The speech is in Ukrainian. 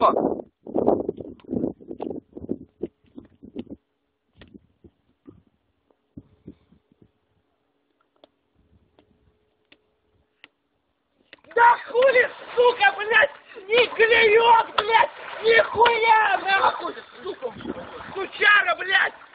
Да хули, сука, блядь, не клюет, блядь, нихуя, нахуй, сука, сучара, блядь.